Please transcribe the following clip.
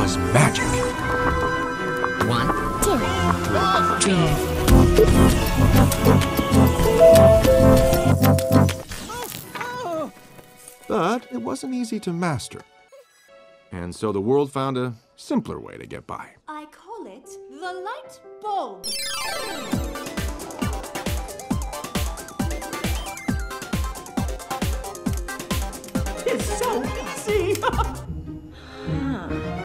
was magic. 1, 2, 3. But it wasn't easy to master. And so the world found a simpler way to get by. I call it the light bulb.